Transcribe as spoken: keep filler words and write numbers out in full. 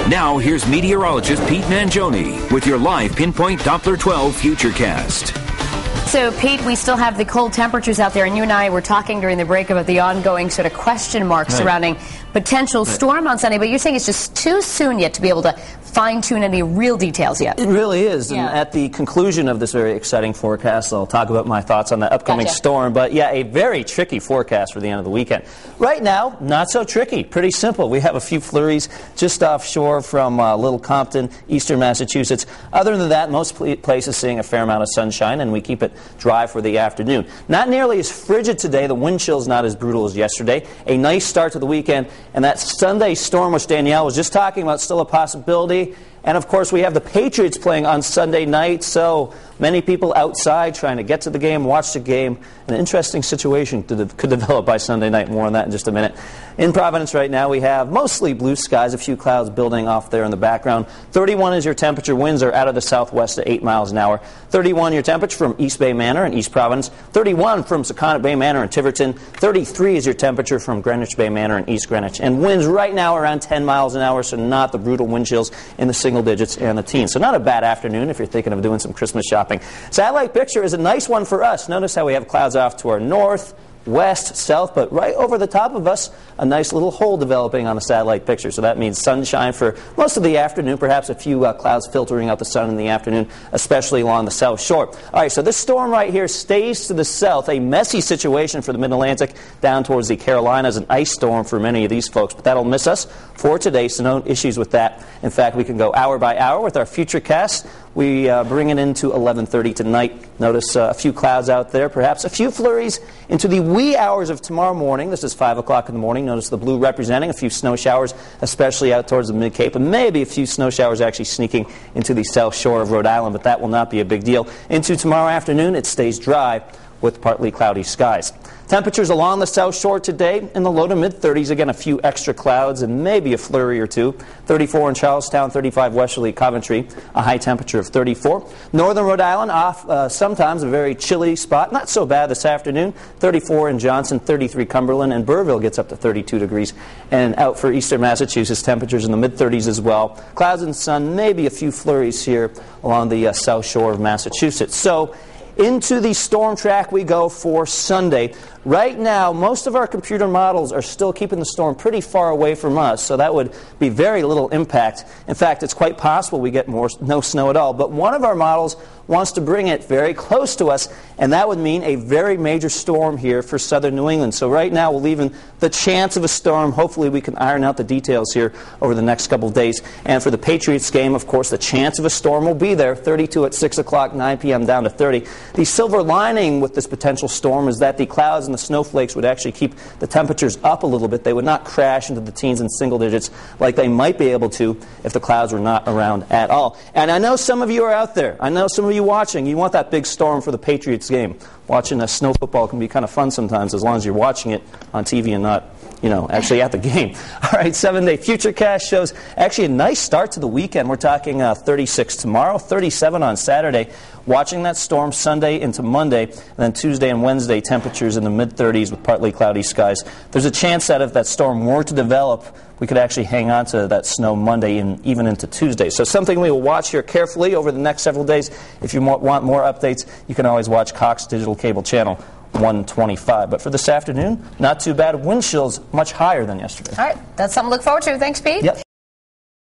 Now, here's meteorologist Pete Mangione with your live Pinpoint Doppler twelve Futurecast. So, Pete, we still have the cold temperatures out there, and you and I were talking during the break about the ongoing sort of question marks right. surrounding potential right. storm on Sunday, but you're saying it's just too soon yet to be able to fine-tune any real details yet. It really is, yeah. and at the conclusion of this very exciting forecast, I'll talk about my thoughts on the upcoming gotcha. storm, but yeah, a very tricky forecast for the end of the weekend. Right now, not so tricky, pretty simple. We have a few flurries just offshore from uh, Little Compton, eastern Massachusetts. Other than that, most pl places seeing a fair amount of sunshine, and we keep it dry for the afternoon. Not nearly as frigid today, the wind chill's not as brutal as yesterday. A nice start to the weekend, and that Sunday storm, which Danielle was just talking about, still a possibility. And of course, we have the Patriots playing on Sunday night, so many people outside trying to get to the game, watch the game. An interesting situation could develop by Sunday night. More on that in just a minute. In Providence right now, we have mostly blue skies, a few clouds building off there in the background. thirty-one is your temperature. Winds are out of the southwest at eight miles an hour. thirty-one your temperature from East Bay Manor in East Providence. thirty-one from Secundit Bay Manor in Tiverton. thirty-three is your temperature from Greenwich Bay Manor in East Greenwich. And winds right now around ten miles an hour, so not the brutal wind chills in the single digits and the teens. So not a bad afternoon if you're thinking of doing some Christmas shopping. Satellite picture is a nice one for us. Notice how we have clouds off to our north, west, south, but right over the top of us, a nice little hole developing on a satellite picture. So that means sunshine for most of the afternoon, perhaps a few uh, clouds filtering out the sun in the afternoon, especially along the south shore. All right, so this storm right here stays to the south, a messy situation for the mid-Atlantic down towards the Carolinas, an ice storm for many of these folks, but that'll miss us for today, so no issues with that. In fact, we can go hour by hour with our Futurecast. We uh, bring it into eleven thirty tonight. Notice uh, a few clouds out there, perhaps a few flurries into the wee hours of tomorrow morning. This is five o'clock in the morning. Notice the blue representing a few snow showers, especially out towards the mid-Cape, and maybe a few snow showers actually sneaking into the south shore of Rhode Island, but that will not be a big deal. Into tomorrow afternoon, it stays dry with partly cloudy skies. Temperatures along the south shore today in the low to mid thirties. Again, a few extra clouds and maybe a flurry or two. thirty-four in Charlestown, thirty-five westerly Coventry, a high temperature of thirty-four. Northern Rhode Island, off uh, sometimes a very chilly spot. Not so bad this afternoon. thirty-four in Johnson, thirty-three Cumberland, and Burrville gets up to thirty-two degrees. And out for eastern Massachusetts, temperatures in the mid thirties as well. Clouds and sun, maybe a few flurries here along the uh, south shore of Massachusetts. So into the storm track we go for Sunday. Right now, most of our computer models are still keeping the storm pretty far away from us, so that would be very little impact. In fact, it's quite possible we get more, no snow at all. But one of our models wants to bring it very close to us, and that would mean a very major storm here for southern New England. So right now, we're leaving the chance of a storm. Hopefully, we can iron out the details here over the next couple of days. And for the Patriots game, of course, the chance of a storm will be there. thirty-two at six o'clock, nine p m down to thirty. The silver lining with this potential storm is that the clouds and the snowflakes would actually keep the temperatures up a little bit. They would not crash into the teens and single digits like they might be able to if the clouds were not around at all. And I know some of you are out there. I know some of you watching. You want that big storm for the Patriots game. Watching a snow football can be kind of fun sometimes as long as you're watching it on T V and not, you know, actually at the game. All right, seven-day Futurecast shows actually a nice start to the weekend. We're talking uh, thirty-six tomorrow, thirty-seven on Saturday. Watching that storm Sunday into Monday, and then Tuesday and Wednesday, temperatures in the mid thirties with partly cloudy skies. There's a chance that if that storm were to develop, we could actually hang on to that snow Monday and even into Tuesday. So something we will watch here carefully over the next several days. If you want more updates, you can always watch Cox Digital Cable Channel one twenty-five. But for this afternoon, not too bad. Wind chills much higher than yesterday. All right, that's something to look forward to. Thanks, Pete. Yep.